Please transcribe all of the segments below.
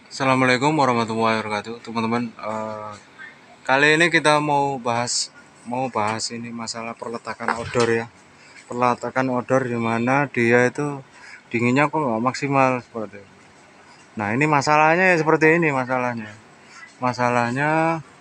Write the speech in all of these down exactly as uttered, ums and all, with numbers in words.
Assalamualaikum warahmatullahi wabarakatuh, teman-teman. Eh, kali ini kita mau bahas mau bahas ini masalah perletakan outdoor ya. Perletakan outdoor di mana dia itu dinginnya kok nggak maksimal seperti itu. Nah ini masalahnya ya seperti ini masalahnya. Masalahnya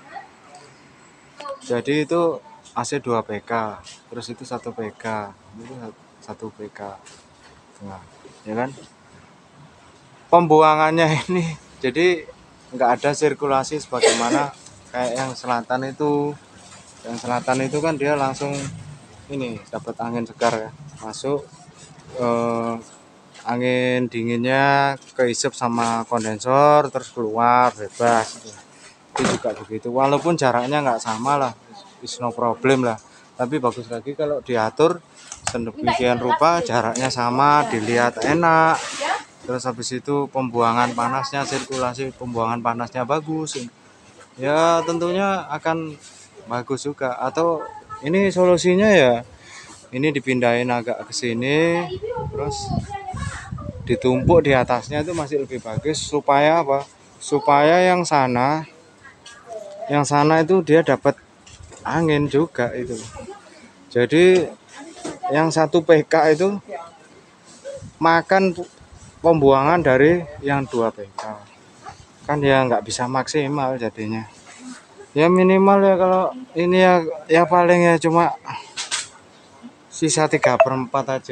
jadi itu A C dua P K, terus itu satu P K, itu satu P K. Nah, ya kan? Pembuangannya ini jadi nggak ada sirkulasi sebagaimana kayak yang selatan itu. Yang selatan itu kan dia langsung ini dapat angin segar ya, masuk eh, angin dinginnya keisep sama kondensor terus keluar bebas gitu. Itu juga begitu, walaupun jaraknya nggak sama lah, is no problem lah, tapi bagus lagi kalau diatur sedemikian rupa jaraknya sama, dilihat enak. Terus habis itu pembuangan panasnya, sirkulasi pembuangan panasnya bagus ya, tentunya akan bagus juga. Atau ini solusinya ya ini dipindahin agak ke sini, terus ditumpuk di atasnya itu masih lebih bagus. Supaya apa? Supaya yang sana yang sana itu dia dapat angin juga itu. Jadi yang satu P K itu makan pembuangan dari yang dua P K, kan ya nggak bisa maksimal jadinya. Ya minimal ya kalau ini ya ya paling ya cuma sisa tiga per empat aja.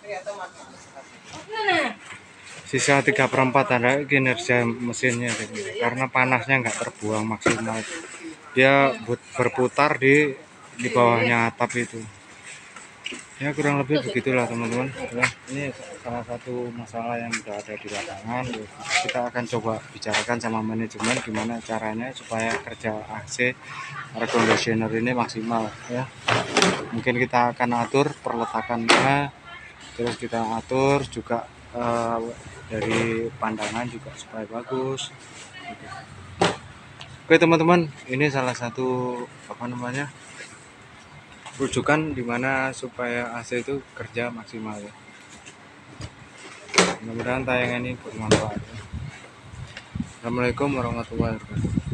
Sisa tiga per empat ada kinerja mesinnya gitu. Karena panasnya nggak terbuang maksimal. Dia berputar di di bawahnya atap itu. Ya kurang lebih begitulah teman-teman ya. Ini salah satu masalah yang sudah ada di lapangan. Kita akan coba bicarakan sama manajemen gimana caranya supaya kerja A C air conditioner ini maksimal ya. Mungkin kita akan atur perletakannya, terus kita atur juga eh, dari pandangan juga supaya bagus gitu. Oke teman-teman, ini salah satu apa namanya rujukan dimana supaya A C itu kerja maksimal ya. Mudah-mudahan tayangan ini bermanfaat. Assalamualaikum warahmatullahi wabarakatuh.